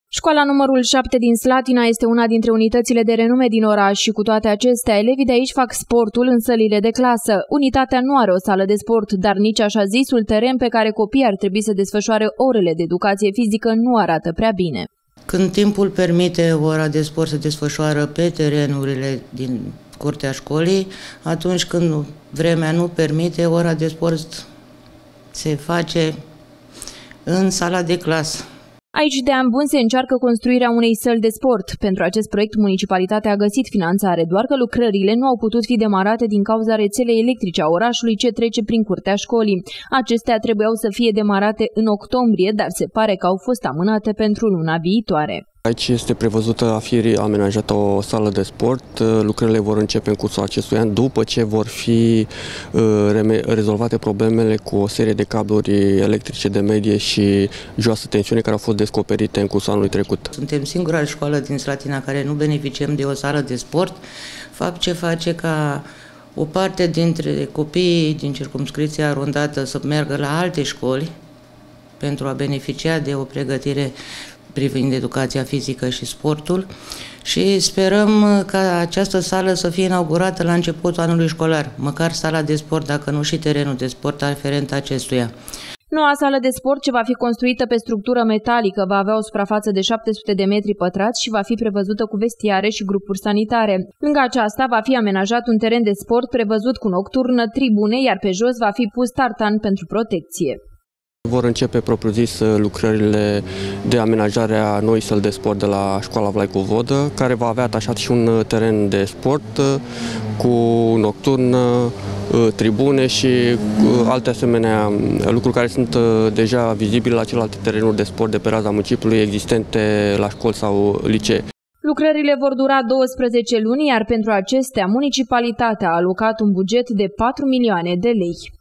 Școala numărul 7 din Slatina este una dintre unitățile de renume din oraș și cu toate acestea, elevii de aici fac sportul în sălile de clasă. Unitatea nu are o sală de sport, dar nici așa zisul teren pe care copiii ar trebui să desfășoare orele de educație fizică nu arată prea bine. Când timpul permite, ora de sport se desfășoară pe terenurile din curtea școlii. Atunci când vremea nu permite, ora de sport se face în sala de clasă. Aici de ani buni se încearcă construirea unei săli de sport. Pentru acest proiect, municipalitatea a găsit finanțare, doar că lucrările nu au putut fi demarate din cauza rețelei electrice a orașului ce trece prin curtea școlii. Acestea trebuiau să fie demarate în octombrie, dar se pare că au fost amânate pentru luna viitoare. Aici este prevăzută a fi amenajată o sală de sport. Lucrările vor începe în cursul acestui an, după ce vor fi rezolvate problemele cu o serie de cabluri electrice de medie și joasă tensiune care au fost descoperite în cursul anului trecut. Suntem singura școală din Slatina care nu beneficiem de o sală de sport, fapt ce face ca o parte dintre copiii din circumscripția arondată să meargă la alte școli pentru a beneficia de o pregătire privind educația fizică și sportul și sperăm ca această sală să fie inaugurată la începutul anului școlar, măcar sala de sport, dacă nu și terenul de sport aferent acestuia. Noua sală de sport, ce va fi construită pe structură metalică, va avea o suprafață de 700 de metri pătrați și va fi prevăzută cu vestiare și grupuri sanitare. Lângă aceasta va fi amenajat un teren de sport prevăzut cu nocturnă, tribune, iar pe jos va fi pus tartan pentru protecție. Vor începe propriu-zis lucrările de amenajare a noii săli de sport de la școala Vlaicu Vodă, care va avea atașat și un teren de sport cu nocturn, tribune și alte asemenea lucruri care sunt deja vizibile la celelalte terenuri de sport de pe raza municipiului existente la școli sau licee. Lucrările vor dura 12 luni, iar pentru acestea municipalitatea a alocat un buget de 4 milioane de lei.